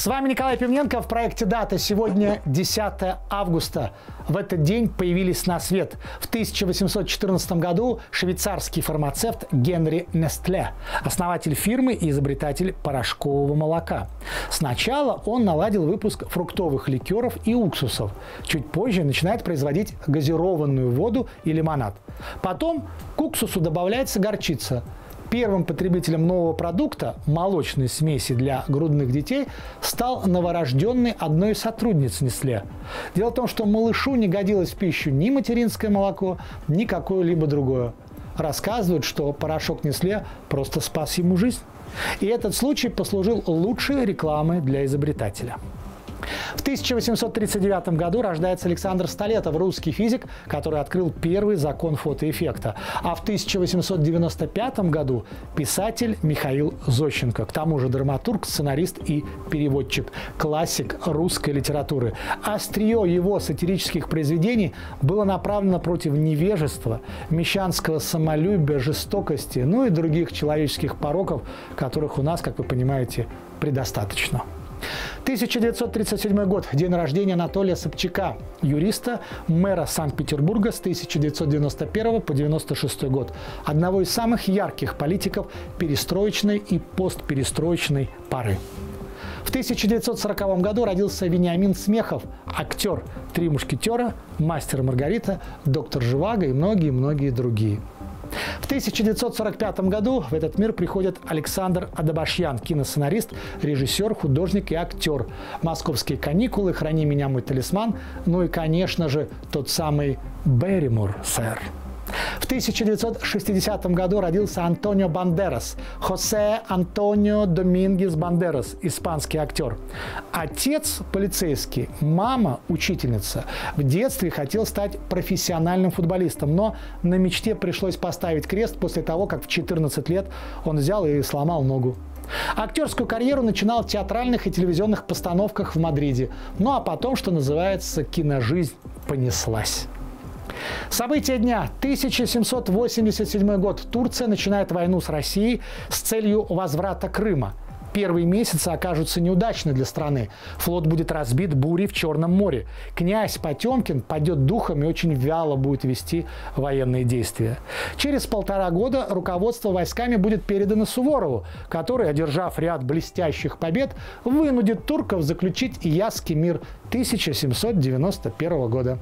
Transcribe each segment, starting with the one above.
С вами Николай Пивненко в проекте «Дата». Сегодня 10 августа. В этот день появились на свет. В 1814 году швейцарский фармацевт Генри Нестле, основатель фирмы и изобретатель порошкового молока. Сначала он наладил выпуск фруктовых ликеров и уксусов. Чуть позже начинает производить газированную воду и лимонад. Потом к уксусу добавляется горчица. Первым потребителем нового продукта, молочной смеси для грудных детей, стал новорожденный одной из сотрудниц Нестле. Дело в том, что малышу не годилось в пищу ни материнское молоко, ни какое-либо другое. Рассказывают, что порошок Нестле просто спас ему жизнь. И этот случай послужил лучшей рекламой для изобретателя. В 1839 году рождается Александр Столетов, русский физик, который открыл первый закон фотоэффекта. А в 1895 году писатель Михаил Зощенко, к тому же драматург, сценарист и переводчик, классик русской литературы. Острие его сатирических произведений было направлено против невежества, мещанского самолюбия, жестокости, ну и других человеческих пороков, которых у нас, как вы понимаете, предостаточно. 1937 год. День рождения Анатолия Собчака, юриста, мэра Санкт-Петербурга с 1991 по 1996 год. Одного из самых ярких политиков перестроечной и постперестроечной поры. В 1940 году родился Вениамин Смехов, актер «Три мушкетера», «Мастер и Маргарита», «Доктор Живаго» и многие-многие другие. В 1945 году в этот мир приходит Александр Адабашьян, киносценарист, режиссер, художник и актер. «Московские каникулы», «Храни меня, мой талисман», ну и, конечно же, тот самый Берримор, сэр. В 1960 году родился Антонио Бандерас, Хосе Антонио Домингес Бандерас, испанский актер. Отец полицейский, мама учительница. В детстве хотел стать профессиональным футболистом, но на мечте пришлось поставить крест после того, как в 14 лет он взял и сломал ногу. Актерскую карьеру начинал в театральных и телевизионных постановках в Мадриде. Ну а потом, что называется, киножизнь понеслась. События дня. 1787 год. Турция начинает войну с Россией с целью возврата Крыма. Первые месяцы окажутся неудачны для страны. Флот будет разбит бурей в Черном море. Князь Потемкин падет духом и очень вяло будет вести военные действия. Через 1,5 года руководство войсками будет передано Суворову, который, одержав ряд блестящих побед, вынудит турков заключить Иясский мир 1791 года.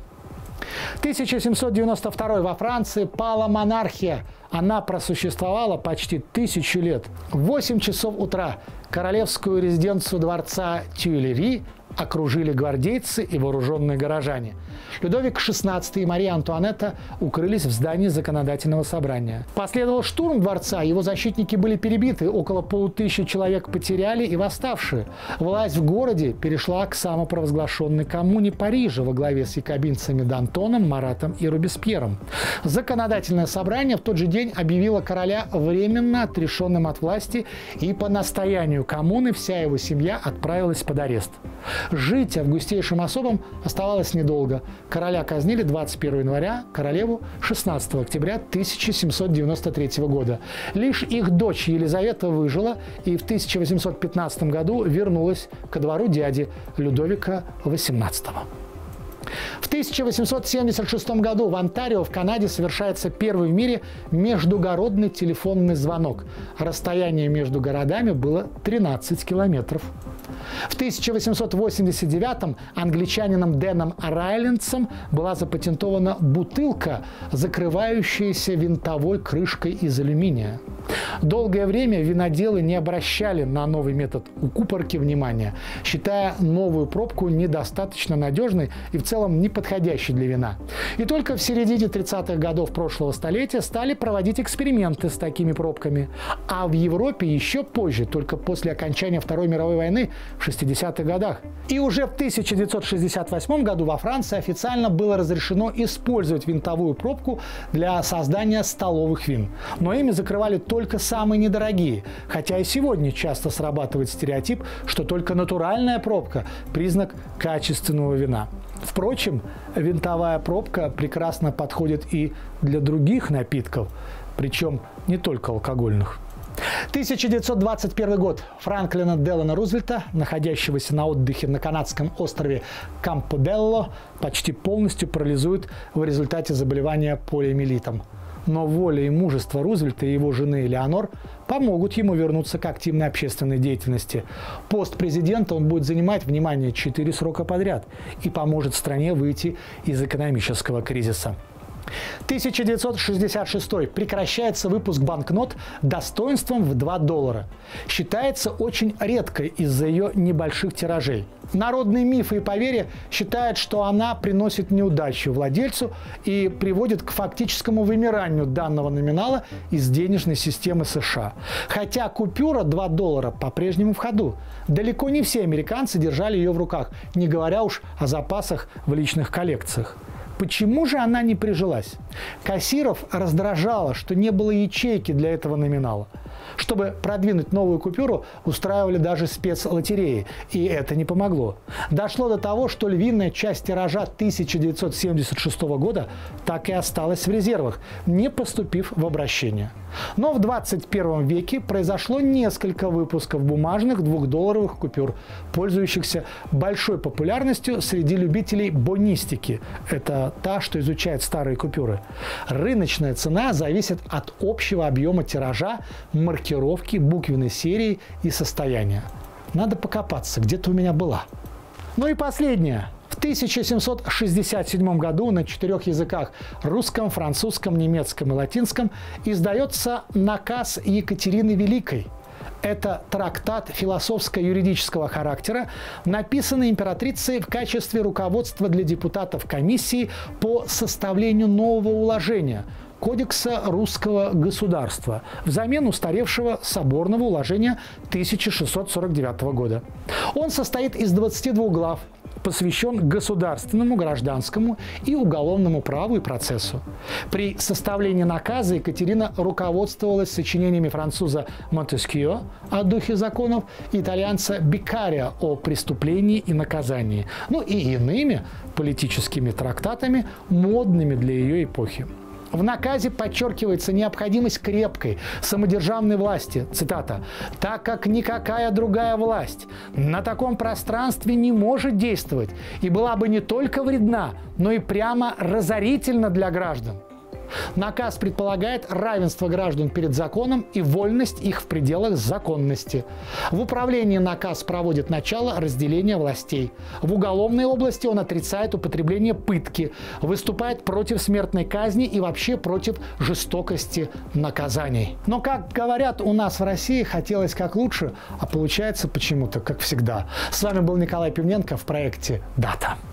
1792 во Франции пала монархия. Она просуществовала почти 1000 лет. В 8 часов утра королевскую резиденцию дворца Тюильри окружили гвардейцы и вооруженные горожане. Людовик XVI и Мария Антуанетта укрылись в здании законодательного собрания. Последовал штурм дворца, его защитники были перебиты, около 500 человек потеряли и восставшие. Власть в городе перешла к самопровозглашенной коммуне Парижа во главе с якобинцами Д'Антоном, Маратом и Робеспьером. Законодательное собрание в тот же день объявило короля временно отрешенным от власти, и по настоянию коммуны вся его семья отправилась под арест. Жить августейшим особам оставалось недолго. Короля казнили 21 января, королеву 16 октября 1793 года. Лишь их дочь Елизавета выжила и в 1815 году вернулась ко двору дяди Людовика XVIII. В 1876 году в Онтарио в Канаде совершается первый в мире междугородный телефонный звонок. Расстояние между городами было 13 километров. В 1889-м англичанином Дэном Райлендсом была запатентована бутылка, закрывающаяся винтовой крышкой из алюминия. Долгое время виноделы не обращали на новый метод укупорки внимания, считая новую пробку недостаточно надежной и в целом неподходящей для вина. И только в середине 30-х годов прошлого столетия стали проводить эксперименты с такими пробками. А в Европе еще позже, только после окончания Второй мировой войны в 60-х годах. И уже в 1968 году во Франции официально было разрешено использовать винтовую пробку для создания столовых вин. Но ими закрывали только самые недорогие. Хотя и сегодня часто срабатывает стереотип, что только натуральная пробка – признак качественного вина. Впрочем, винтовая пробка прекрасно подходит и для других напитков, причем не только алкогольных. 1921 год. Франклина Делано Рузвельта, находящегося на отдыхе на канадском острове Кампобелло, почти полностью парализует в результате заболевания полиомиелитом. Но воля и мужество Рузвельта и его жены Элеонор помогут ему вернуться к активной общественной деятельности. Пост президента он будет занимать, внимание, 4 срока подряд и поможет стране выйти из экономического кризиса. 1966. Прекращается выпуск банкнот достоинством в $2. Считается очень редкой из-за ее небольших тиражей. Народные мифы и поверья считают, что она приносит неудачу владельцу и приводит к фактическому вымиранию данного номинала из денежной системы США. Хотя купюра $2 по-прежнему в ходу. Далеко не все американцы держали ее в руках, не говоря уж о запасах в личных коллекциях. Почему же она не прижилась? Кассиров раздражало, что не было ячейки для этого номинала. Чтобы продвинуть новую купюру, устраивали даже спецлотереи, и это не помогло. Дошло до того, что львиная часть тиража 1976 года так и осталась в резервах, не поступив в обращение. Но в 21 веке произошло несколько выпусков бумажных $2 купюр, пользующихся большой популярностью среди любителей бонистики. Это та, что изучает старые купюры. Рыночная цена зависит от общего объема тиража, маркировки, буквенной серии и состояния. Надо покопаться, где-то у меня была. Ну и последнее. В 1767 году на 4 языках – русском, французском, немецком и латинском – издается наказ Екатерины Великой. Это трактат философско-юридического характера, написанный императрицей в качестве руководства для депутатов комиссии по составлению нового уложения – Кодекса русского государства взамен устаревшего соборного уложения 1649 года. Он состоит из 22 глав, посвящен государственному, гражданскому и уголовному праву и процессу. При составлении наказа Екатерина руководствовалась сочинениями француза Монтескьё о духе законов, итальянца Беккарио о преступлении и наказании, ну и иными политическими трактатами, модными для ее эпохи. В наказе подчеркивается необходимость крепкой самодержавной власти, цитата, «так как никакая другая власть на таком пространстве не может действовать и была бы не только вредна, но и прямо разорительна для граждан». Наказ предполагает равенство граждан перед законом и вольность их в пределах законности. В управлении наказ проводит начало разделения властей. В уголовной области он отрицает употребление пытки, выступает против смертной казни и вообще против жестокости наказаний. Но, как говорят у нас в России, хотелось как лучше, а получается почему-то как всегда. С вами был Николай Пивненко в проекте «Дата».